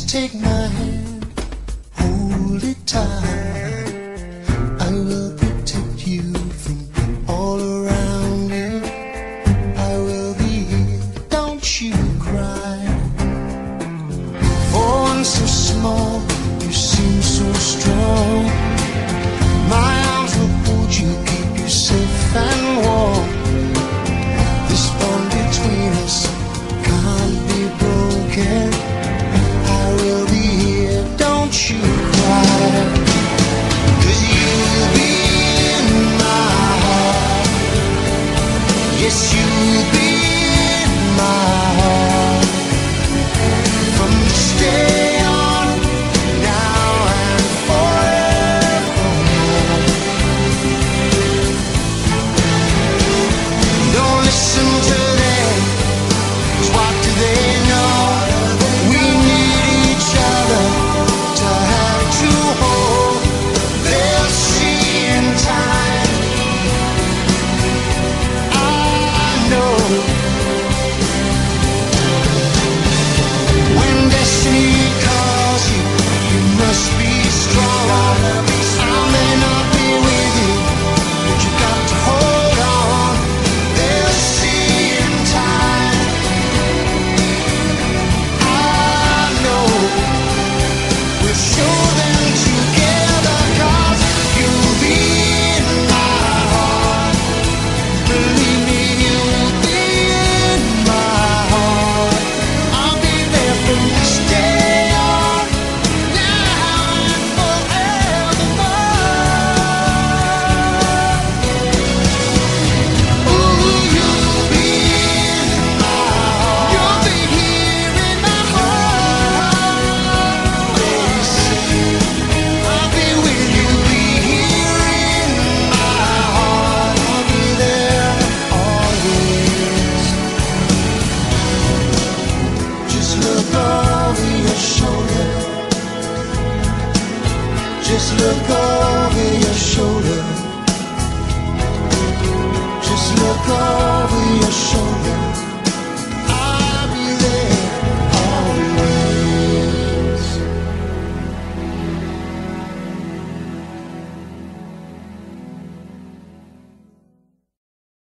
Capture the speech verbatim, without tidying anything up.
take my hand, hold it tight. I will protect you from all around you. I will be here, don't you cry. For one so small, you seem so strong. My arms will hold you, keep you safe and warm. This bond between us can't be broken.